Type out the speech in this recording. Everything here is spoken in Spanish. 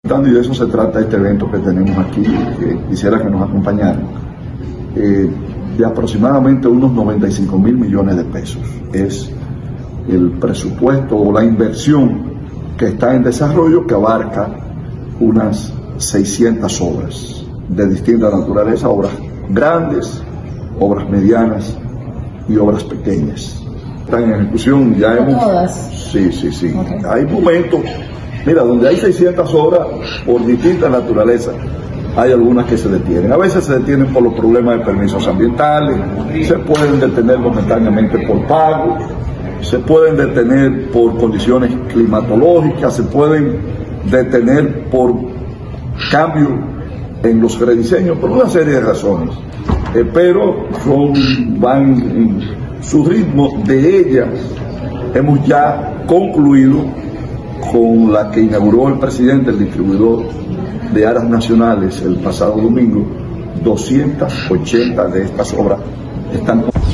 Y de eso se trata este evento que tenemos aquí, que quisiera que nos acompañaran, de aproximadamente unos 95.000 millones de pesos. Es el presupuesto o la inversión que está en desarrollo, que abarca unas 600 obras de distinta naturaleza, obras grandes, obras medianas y obras pequeñas. Están en ejecución, ya hemos... ¿Todas? Sí. Okay. Hay momentos, mira, donde hay 600 obras por distinta naturaleza, hay algunas que se detienen. A veces se detienen por los problemas de permisos ambientales, se pueden detener momentáneamente por pago, se pueden detener por condiciones climatológicas, se pueden detener por cambio en los rediseños, por una serie de razones. Pero van en su ritmo. De ellas hemos ya concluido con la que inauguró el presidente, el distribuidor de Aras Nacionales, el pasado domingo. 280 de estas obras están